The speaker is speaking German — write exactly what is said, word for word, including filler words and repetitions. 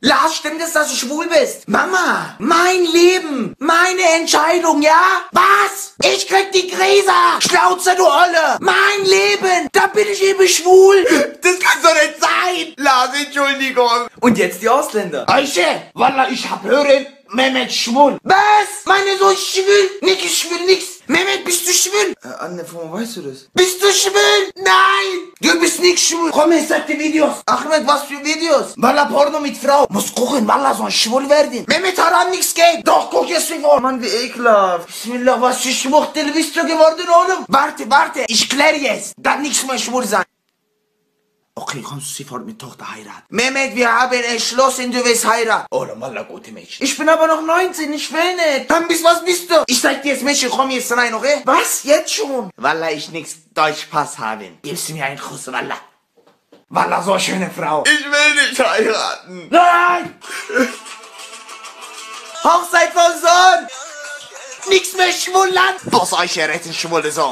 Lars, stimmt es, dass du schwul bist? Mama, mein Leben, meine Entscheidung, ja? Was? Ich krieg die Krise! Schnauze, du Olle! Mein Leben! Da bin ich eben schwul! Das kann doch nicht sein! Lars, Entschuldigung! Und jetzt die Ausländer. Aische, Wallah, ich hab hören, Mehmet schwul. Was? Meine so schwul? Nix, ich will nix. Mehmet, bist du schwul? Äh, Anne, von wo weißt du das? Bist du schwul? Nein! Du bist nicht schwul. Komm, ich sag dir Videos. Ahmed, was für Videos? Wallah, Porno mit Frau. Muss gucken, Wallah, so ein schwul werden. Mehmet, haram nix geht. Doch, guck jetzt wie vor. Mann, wie ekelhaft. Bismillah, was für Schwuchtel bist du geworden, Oğlum? Warte, warte, ich klär jetzt. Dann nix mehr schwul sein. Okay, kommst du sofort mit Tochter heiraten? Mehmet, wir haben entschlossen, du willst heiraten. Oh, Wallah, gute Mädchen. Ich bin aber noch neunzehn, ich will nicht. Dann bist, was bist du? Ich sag dir jetzt, Mädchen, komm jetzt rein, okay? Was? Jetzt schon? Wallah, ich nix Deutschpass haben. Gibst du mir einen Kuss, Wallah. Wallah, so schöne Frau. Ich will nicht heiraten. Nein! Hochzeit von Sohn! Nix mehr Schwulland! Was euch retten, schwule Sohn.